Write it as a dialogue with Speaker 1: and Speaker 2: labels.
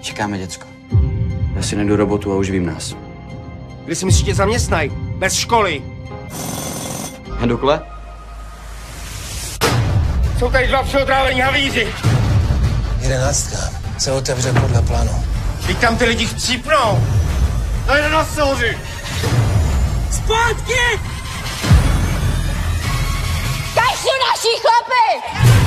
Speaker 1: Čekáme děcko. Já si najdu robotu a uživím nás.
Speaker 2: Kdy si myslíš, že tě zaměstnají? Bez školy.
Speaker 1: A Dukle?
Speaker 2: Jsou tady 2 přeotrávení havíři.
Speaker 3: 11 se otevře podle plánu.
Speaker 2: Vždyť tam ty lidi chcípnou. Najde na souři.
Speaker 4: Zpátky! Tady jsou naši chlapi!